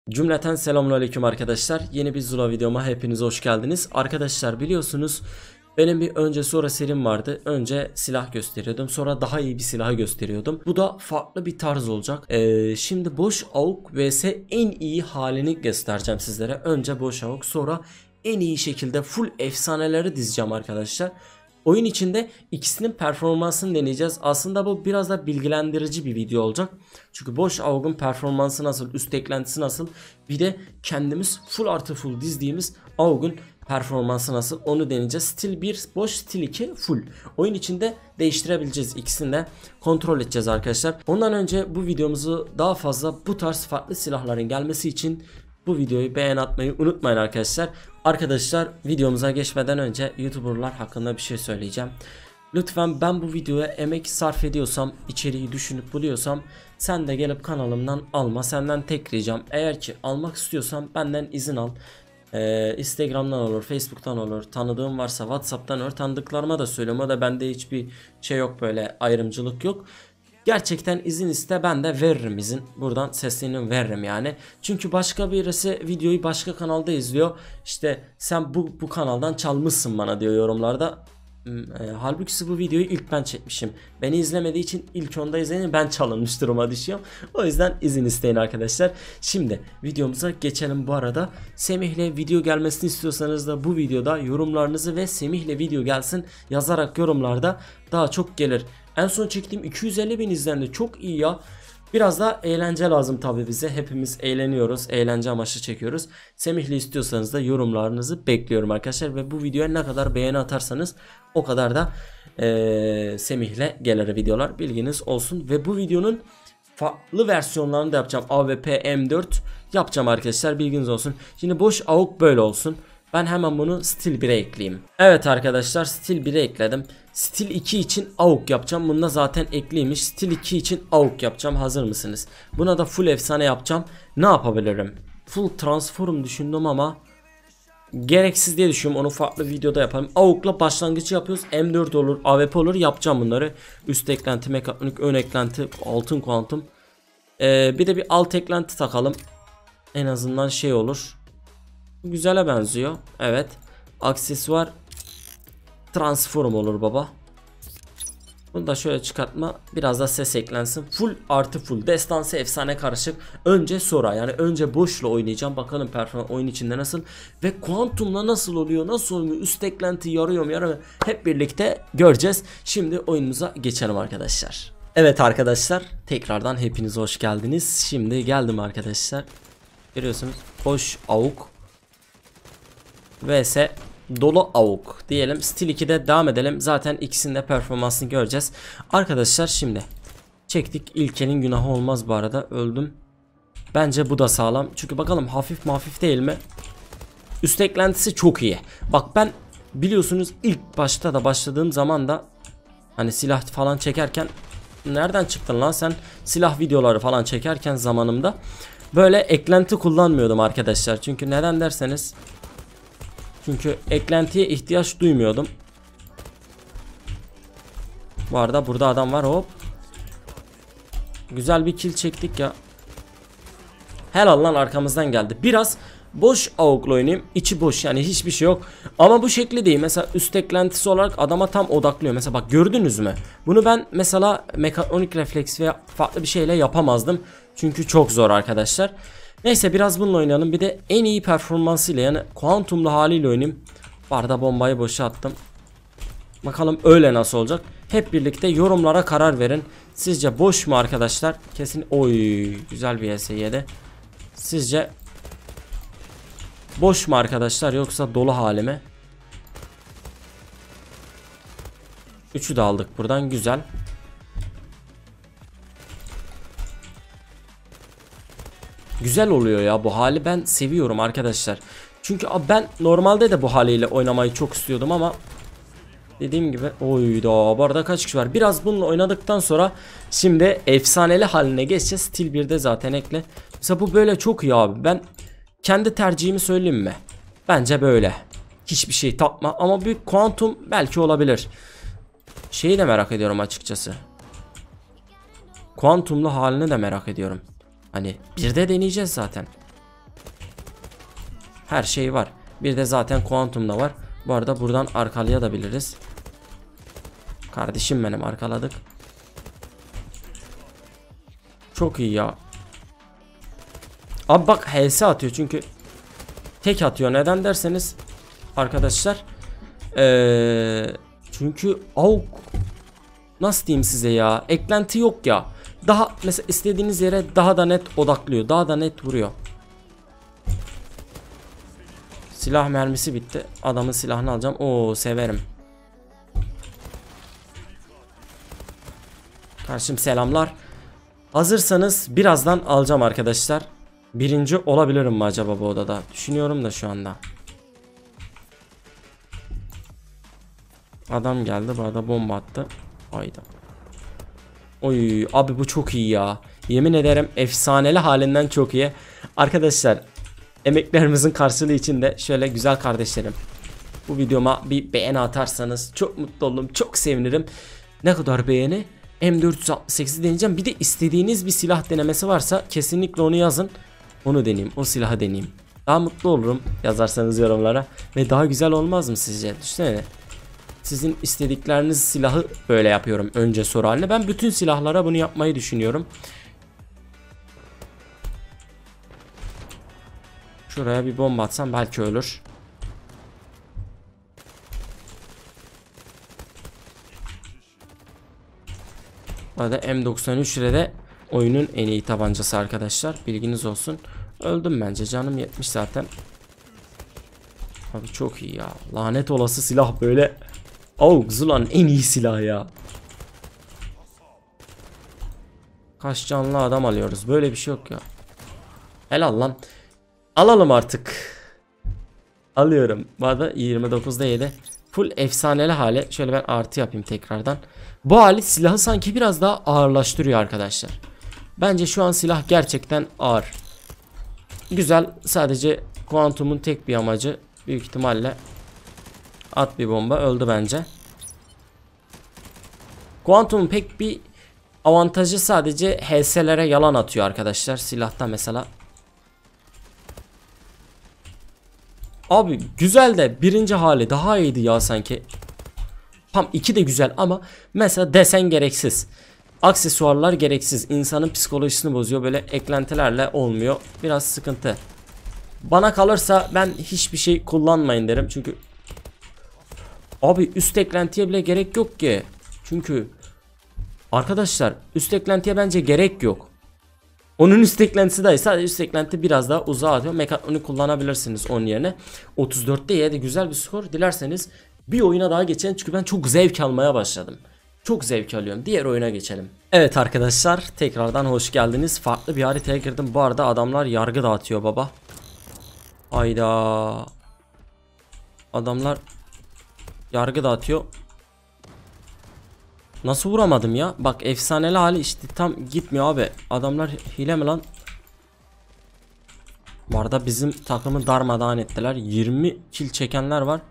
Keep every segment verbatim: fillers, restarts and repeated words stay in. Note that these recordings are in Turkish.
Cümleten selamünaleyküm arkadaşlar. Yeni bir Zula videoma hepiniz hoş geldiniz. Arkadaşlar biliyorsunuz benim bir önce sonra serim vardı. Önce silah gösteriyordum. Sonra daha iyi bir silahı gösteriyordum. Bu da farklı bir tarz olacak. Ee, şimdi boş avuk vs en iyi halini göstereceğim sizlere. Önce boş avuk, sonra en iyi şekilde full efsaneleri dizeceğim arkadaşlar. Oyun içinde ikisinin performansını deneyeceğiz. Aslında bu biraz da bilgilendirici bir video olacak. Çünkü boş avukun performansı nasıl, üst eklentisi nasıl, bir de kendimiz full artı full dizdiğimiz avukun performansı nasıl onu deneyeceğiz. Stil bir boş, stil iki full. Oyun içinde değiştirebileceğiz, ikisini de kontrol edeceğiz arkadaşlar. Ondan önce bu videomuzu daha fazla bu tarz farklı silahların gelmesi için bu videoyu beğen atmayı unutmayın arkadaşlar. Arkadaşlar videomuza geçmeden önce YouTuber'lar hakkında bir şey söyleyeceğim. Lütfen ben bu videoya emek sarf ediyorsam, içeriği düşünüp buluyorsam sen de gelip kanalımdan alma. Senden tek ricam, eğer ki almak istiyorsan benden izin al. Ee, Instagram'dan olur, Facebook'tan olur, tanıdığım varsa WhatsApp'tan olur, tanıdıklarıma da söylüyorum. O da bende hiçbir şey yok, böyle ayrımcılık yok. Gerçekten izin iste, ben de veririm izin. Buradan seslerini veririm yani. Çünkü başka birisi videoyu başka kanalda izliyor. İşte sen bu, bu kanaldan çalmışsın bana diyor yorumlarda. E, halbuki bu videoyu ilk ben çekmişim. Beni izlemediği için ilk onda izleyin, ben çalınmış duruma düşüyorum. O yüzden izin isteyin arkadaşlar. Şimdi videomuza geçelim. Bu arada Semih'le video gelmesini istiyorsanız da bu videoda yorumlarınızı ve Semih'le video gelsin yazarak yorumlarda daha çok gelir. En son çektiğim iki yüz elli bin izlendi, çok iyi ya. Biraz da eğlence lazım tabi bize. Hepimiz eğleniyoruz. Eğlence amaçlı çekiyoruz. Semih'li istiyorsanız da yorumlarınızı bekliyorum arkadaşlar. Ve bu videoya ne kadar beğeni atarsanız o kadar da ee, Semih'le gelir videolar. Bilginiz olsun. Ve bu videonun farklı versiyonlarını da yapacağım. A W P M dört yapacağım arkadaşlar. Bilginiz olsun. Şimdi boş avuk böyle olsun. Ben hemen bunu stil bire ekleyeyim. Evet arkadaşlar, stil bire ekledim. Stil iki için avuk yapacağım. Bunda zaten ekliymiş. Stil iki için avuk yapacağım. Hazır mısınız? Buna da full efsane yapacağım. Ne yapabilirim? Full transform düşündüm ama gereksiz diye düşünüyorum. Onu farklı videoda yapalım. Avukla başlangıcı yapıyoruz. M dört olur, A W P olur. Yapacağım bunları. Üst eklenti, mekatronik, ön eklenti, altın kuantum. Ee, bir de bir alt eklenti takalım. En azından şey olur. Güzele benziyor. Evet. Aksesuar transform olur baba. Bunu da şöyle çıkartma. Biraz da ses eklensin. Full artı full. Destansı efsane karışık. Önce sonra, yani önce boşla oynayacağım. Bakalım performans oyun içinde nasıl. Ve kuantumla nasıl oluyor? Nasıl oluyor? Üst eklenti yarıyor mu yaramıyor? Hep birlikte göreceğiz. Şimdi oyunumuza geçelim arkadaşlar. Evet arkadaşlar. Tekrardan hepiniz hoş geldiniz. Şimdi geldim arkadaşlar. Görüyorsunuz. Boş avuk vs dolu avuk diyelim. Stil ikide devam edelim. Zaten ikisinin de performansını göreceğiz. Arkadaşlar şimdi çektik. İlkenin günahı olmaz bu arada. Öldüm. Bence bu da sağlam. Çünkü bakalım hafif mi hafif değil mi? Üst eklentisi çok iyi. Bak ben biliyorsunuz ilk başta da başladığım zaman da hani silah falan çekerken, nereden çıktın lan sen, silah videoları falan çekerken zamanımda böyle eklenti kullanmıyordum arkadaşlar. Çünkü neden derseniz, çünkü eklentiye ihtiyaç duymuyordum. Bu arada burada adam var, hop. Güzel bir kill çektik ya. Helal lan, arkamızdan geldi. Biraz boş avukla oynayayım. İçi boş, yani hiçbir şey yok. Ama bu şekli değil. Mesela üst eklentisi olarak adama tam odaklıyor. Mesela bak, gördünüz mü? Bunu ben mesela mekatronik refleks veya farklı bir şeyle yapamazdım. Çünkü çok zor arkadaşlar. Neyse biraz bununla oynayalım. Bir de en iyi performansıyla, yani kuantumlu haliyle oynayayım. Bu arada bombayı boşa attım. Bakalım öyle nasıl olacak. Hep birlikte yorumlara karar verin. Sizce boş mu arkadaşlar? Kesin. Oy, güzel bir S yedi. Sizce boş mu arkadaşlar, yoksa dolu hali mi? Üçü de aldık buradan, güzel. Güzel oluyor ya bu hali, ben seviyorum arkadaşlar. Çünkü ben normalde de bu haliyle oynamayı çok istiyordum ama dediğim gibi, oyda bu arada kaç kişi var? Biraz bununla oynadıktan sonra şimdi efsaneli haline geçeceğiz. Stil birde zaten ekle. Mesela bu böyle çok iyi abi. Ben kendi tercihimi söyleyeyim mi? Bence böyle. Hiçbir şey tatma ama bir kuantum belki olabilir. Şeyi de merak ediyorum açıkçası. Kuantumlu halini de merak ediyorum. Hani bir de deneyeceğiz zaten. Her şey var. Bir de zaten kuantum da var. Bu arada buradan arkalayabiliriz. Kardeşim benim, arkaladık. Çok iyi ya. Abi bak H S atıyor çünkü tek atıyor. Neden derseniz arkadaşlar ee, çünkü avuk, nasıl diyeyim size ya, eklenti yok ya. Daha mesela istediğiniz yere daha da net odaklıyor. Daha da net vuruyor. Silah mermisi bitti. Adamın silahını alacağım. Oo, severim. Karşım selamlar. Hazırsanız birazdan alacağım arkadaşlar. Birinci olabilirim mi acaba bu odada? Düşünüyorum da şu anda. Adam geldi, bu arada bomba attı. Hayda. Oy abi, bu çok iyi ya. Yemin ederim efsaneli halinden çok iyi. Arkadaşlar, emeklerimizin karşılığı için de şöyle güzel kardeşlerim, bu videoma bir beğeni atarsanız çok mutlu olurum. Çok sevinirim. Ne kadar beğeni? M dört yüz altmış sekizi deneyeceğim. Bir de istediğiniz bir silah denemesi varsa kesinlikle onu yazın. Onu deneyeyim. O silahı deneyeyim. Daha mutlu olurum yazarsanız yorumlara. Ve daha güzel olmaz mı sizce? Düşünsene. Sizin istedikleriniz silahı böyle yapıyorum. Önce soru haline. Ben bütün silahlara bunu yapmayı düşünüyorum. Şuraya bir bomba atsam belki ölür. Bu arada M doksan üç ile de oyunun en iyi tabancası arkadaşlar. Bilginiz olsun. Öldüm bence. Canım yetmiş zaten. Abi çok iyi ya. Lanet olası silah böyle. Oh, Zula'nın en iyi silahı ya. Kaç canlı adam alıyoruz. Böyle bir şey yok ya. Helal lan. Alalım artık. Alıyorum. Bu arada yirmi dokuzda yedi. Full efsaneli hale. Şöyle ben artı yapayım tekrardan. Bu hali silahı sanki biraz daha ağırlaştırıyor arkadaşlar. Bence şu an silah gerçekten ağır. Güzel. Sadece kuantumun tek bir amacı büyük ihtimalle at bir bomba, öldü bence. Kuantumun pek bir avantajı sadece H S'lere yalan atıyor arkadaşlar. Silahta mesela. Abi güzel de birinci hali daha iyiydi ya sanki. Tam iki de güzel ama mesela desen gereksiz. Aksesuarlar gereksiz. İnsanın psikolojisini bozuyor. Böyle eklentilerle olmuyor. Biraz sıkıntı. Bana kalırsa ben hiçbir şey kullanmayın derim. Çünkü abi üst eklentiye bile gerek yok ki. Çünkü arkadaşlar üst eklentiye bence gerek yok. Onun üst eklentisi dahi, sadece üst eklenti biraz daha uzağa atıyor. Mekatronu kullanabilirsiniz onun yerine. otuz dörtte yedi güzel bir skor. Dilerseniz bir oyuna daha geçelim. Çünkü ben çok zevk almaya başladım. Çok zevk alıyorum. Diğer oyuna geçelim. Evet arkadaşlar, tekrardan hoş geldiniz. Farklı bir haritaya girdim. Bu arada adamlar yargı dağıtıyor baba. Hayda. Adamlar yargı dağıtıyor. Nasıl vuramadım ya? Bak efsaneli hali işte tam gitmiyor abi. Adamlar hile mi lan? Bu arada bizim takımı darmadağın ettiler. yirmi kill çekenler var.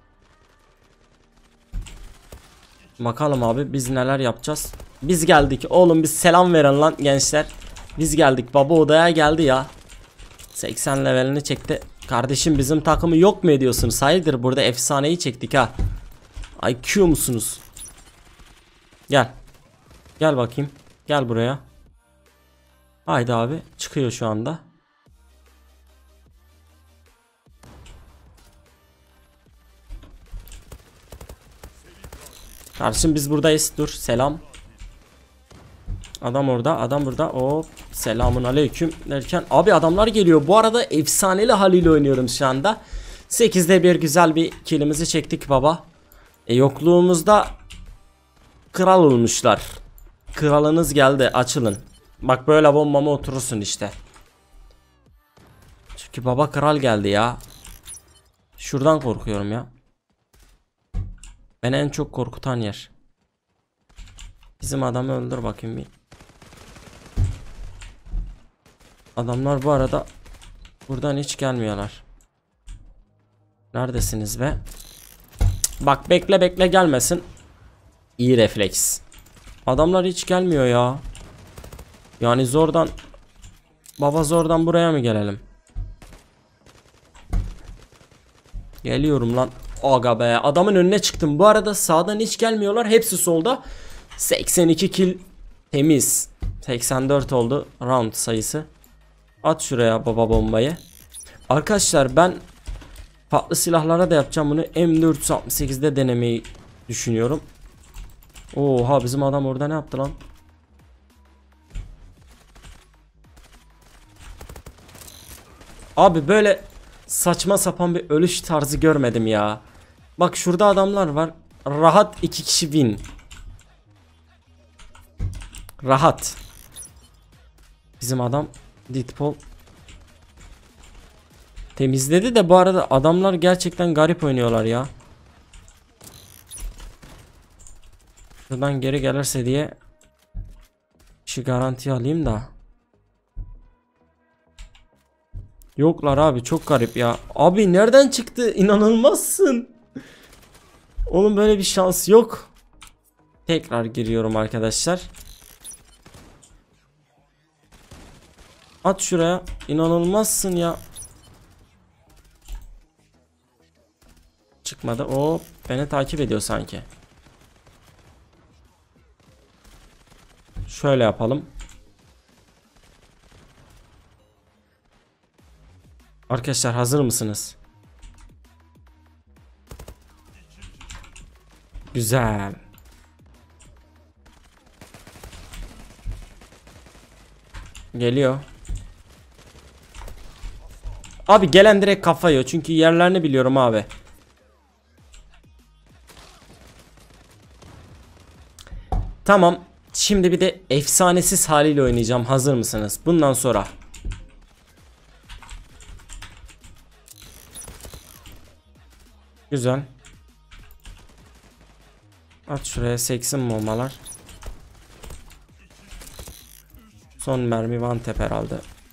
Bakalım abi biz neler yapacağız. Biz geldik oğlum, biz selam verin lan gençler. Biz geldik, baba odaya geldi ya. seksen levelini çekti. Kardeşim bizim takımı yok mu ediyorsunuz? Hayırdır, burada efsaneyi çektik ha. I Q musunuz? Gel. Gel bakayım. Gel buraya. Haydi abi. Çıkıyor şu anda. Kardeşim biz buradayız. Dur. Selam. Adam orada. Adam burada. Hop. Selamun aleyküm derken. Abi adamlar geliyor. Bu arada efsaneli haliyle oynuyorum şu anda. sekizde bir güzel bir killimizi çektik baba. E, yokluğumuzda kral olmuşlar. Kralınız geldi, açılın. Bak böyle bombama oturursun işte. Çünkü baba kral geldi ya. Şuradan korkuyorum ya. Beni en çok korkutan yer. Bizim adamı öldür bakayım bir. Adamlar bu arada buradan hiç gelmiyorlar. Neredesiniz be? Bak bekle bekle gelmesin. İyi refleks. Adamlar hiç gelmiyor ya. Yani zordan. Baba zordan buraya mı gelelim? Geliyorum lan. Aga be, adamın önüne çıktım. Bu arada sağdan hiç gelmiyorlar. Hepsi solda. seksen iki kill temiz. seksen dört oldu round sayısı. At şuraya baba bombayı. Arkadaşlar ben farklı silahlara da yapacağım bunu. M dört altmış sekizde denemeyi düşünüyorum. Oha, bizim adam orada ne yaptı lan? Abi böyle saçma sapan bir ölüş tarzı görmedim ya. Bak şurada adamlar var. Rahat iki kişi win. Rahat. Bizim adam Deadpool temizledi de bu arada adamlar gerçekten garip oynuyorlar ya. Şuradan geri gelirse diye şu garanti alayım da. Yoklar abi, çok garip ya. Abi nereden çıktı? İnanılmazsın. Oğlum böyle bir şans yok. Tekrar giriyorum arkadaşlar. At şuraya. İnanılmazsın ya. Çıkmadı. O beni takip ediyor sanki. Şöyle yapalım. Arkadaşlar hazır mısınız? Güzel. Geliyor. Abi gelen direkt kafa yiyor. Çünkü yerlerini biliyorum abi. Tamam. Şimdi bir de efsanesiz haliyle oynayacağım. Hazır mısınız? Bundan sonra. Güzel. At şuraya seksin bombalar. Son mermi one tap herhalde.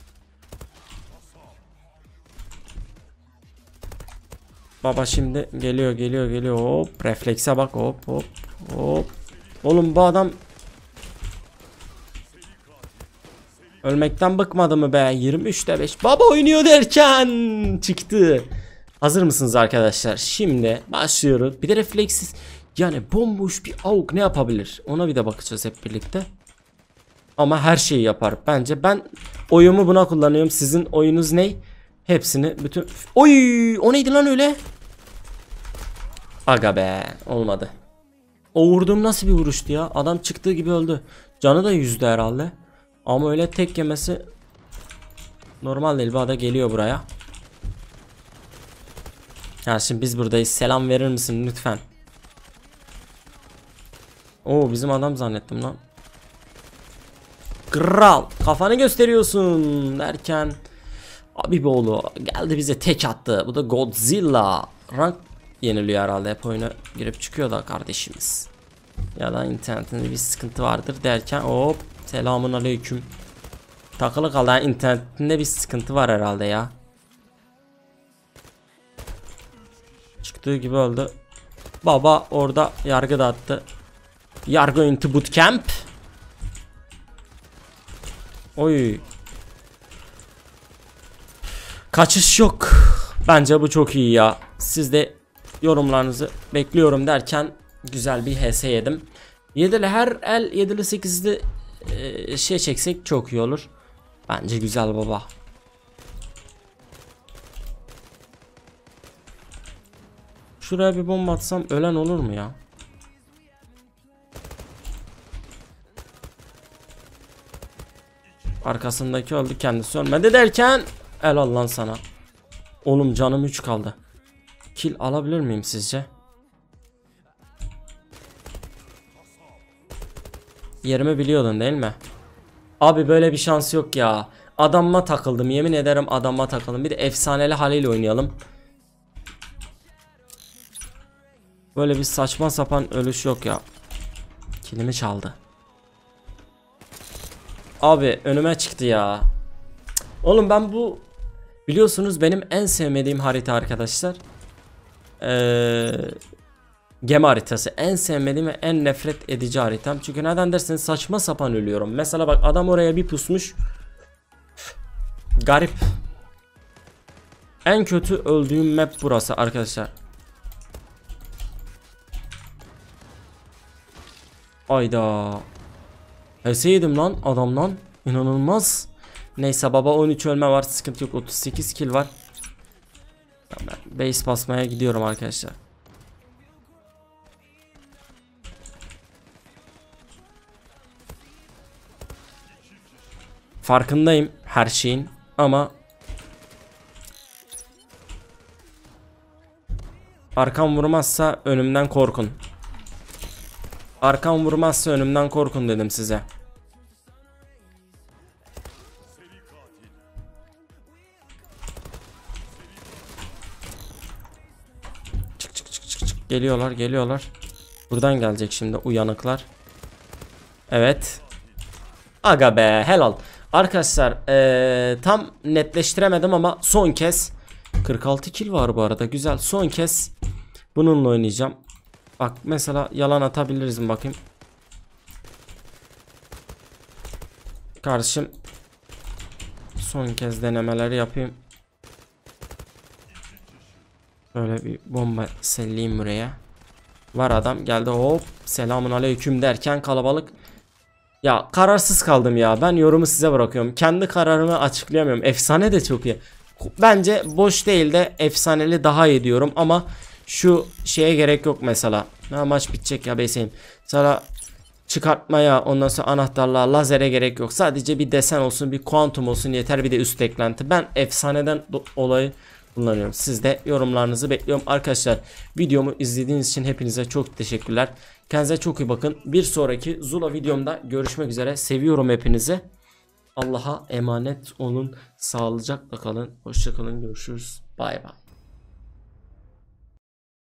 Baba şimdi geliyor geliyor geliyor. Hop, reflekse bak, hop hop hop. Oğlum bu adam ölmekten bıkmadı mı be? yirmi üçte beş. Baba oynuyor derken çıktı. Hazır mısınız arkadaşlar? Şimdi başlıyoruz. Bir de refleksiz. Yani bomboş bir A W P ne yapabilir? Ona bir de bakacağız hep birlikte. Ama her şeyi yapar. Bence ben oyumu buna kullanıyorum. Sizin oyunuz ne? Hepsini bütün... Oy! O neydi lan öyle? Aga be. Olmadı. O vurduğum nasıl bir vuruştu ya? Adam çıktığı gibi öldü. Canı da yüzdü herhalde. Ama öyle tek yemesi normal değil. Bu ada geliyor buraya. Ya şimdi biz buradayız. Selam verir misin lütfen? Oo, bizim adam zannettim lan. Kral kafanı gösteriyorsun derken Abiboğlu geldi bize tek attı. Bu da Godzilla. Rank yeniliyor herhalde. Hep oyuna girip çıkıyor da kardeşimiz. Ya da internetinde bir sıkıntı vardır derken hop, selamun aleyküm. Takılı kaldı. Yani internetinde bir sıkıntı var herhalde ya. Çıktığı gibi öldü. Baba orada yargı dağıttı. Yargı into bootcamp. Oy. Kaçış yok. Bence bu çok iyi ya. Siz de yorumlarınızı bekliyorum derken güzel bir H S yedim. yedili her el yedili sekizli e, şey çeksek çok iyi olur. Bence güzel baba. Şuraya bir bomba atsam ölen olur mu ya? Arkasındaki öldü, kendisi ölmedi derken helal lan sana. Oğlum canım üç kaldı. Kill alabilir miyim sizce? Yerimi biliyordun değil mi? Abi böyle bir şans yok ya. Adamma takıldım, yemin ederim adamma takıldım. Bir de efsaneli haliyle oynayalım. Böyle bir saçma sapan ölüş yok ya. Killimi çaldı. Abi önüme çıktı ya. Oğlum ben bu biliyorsunuz benim en sevmediğim harita arkadaşlar. Ee, gemi haritası. En sevmediğim ve en nefret edici haritam. Çünkü neden derseniz saçma sapan ölüyorum. Mesela bak adam oraya bir pusmuş. Garip. En kötü öldüğüm map burası arkadaşlar. Ayda. Heseydim lan adamdan. İnanılmaz. Neyse baba, on üç ölme var, sıkıntı yok. otuz sekiz kill var. Ben base basmaya gidiyorum arkadaşlar. Farkındayım her şeyin ama arkam vurmazsa önümden korkun. Arkam vurmazsa önümden korkun dedim size. Çık çık çık çık çık. Geliyorlar geliyorlar. Buradan gelecek şimdi uyanıklar. Evet. Aga be, helal. Arkadaşlar ee, tam netleştiremedim ama son kez kırk altı kill var bu arada, güzel. Son kez bununla oynayacağım. Bak mesela yalan atabiliriz mi bakayım. Kardeşim son kez denemeleri yapayım. Böyle bir bomba selleyim buraya. Var adam geldi, hop selamun aleyküm derken kalabalık. Ya kararsız kaldım ya, ben yorumu size bırakıyorum. Kendi kararımı açıklayamıyorum. Efsane de çok iyi. Bence boş değil de efsaneli daha iyi diyorum ama şu şeye gerek yok mesela. Ha, maç bitecek ya beseyim. Mesela çıkartmaya, ondan sonra anahtarlığa, lazere gerek yok. Sadece bir desen olsun, bir kuantum olsun yeter, bir de üst eklenti. Ben efsaneden olayı kullanıyorum. Siz de yorumlarınızı bekliyorum arkadaşlar. Videomu izlediğiniz için hepinize çok teşekkürler. Kendinize çok iyi bakın. Bir sonraki Zula videomda görüşmek üzere. Seviyorum hepinizi. Allah'a emanet olun. Sağlıcakla kalın. Hoşça kalın. Görüşürüz. Bay bay.